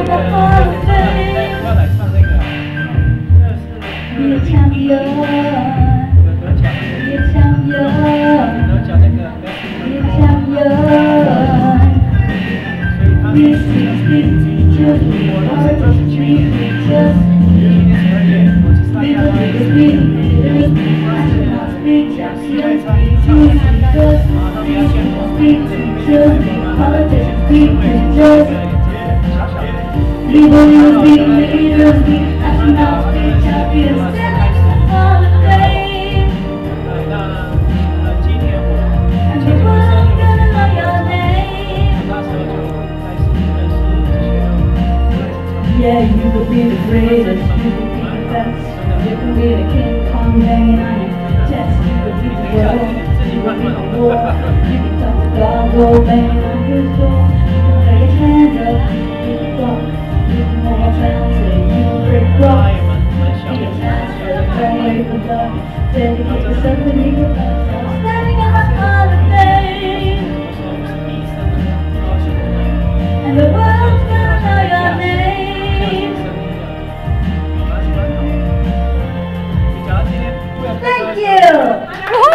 the Hall of Fame. Be a champion. Be a champion. Be a champion. This is the teachers. All the street teachers. People with the leaders. Astronauts, big champions. Teachers. Big teachers. Politicians, big teachers. People with the big leaders. Astronauts, big champions. Standing in the Hall of Fame. And the world's gonna know your name. Yeah, you could be the greatest, you could be the best. You could be the King Kong banging on your chest. You could be the world, you could be the war. You could talk to God, go banging on his door. You can lay your hand up, you can walk. You can walk down to you can break rock. Be a master, don't wait for love. Dedicate yourself to me, standing in the Hall of Fame. And the world's gonna know your name. Thank you!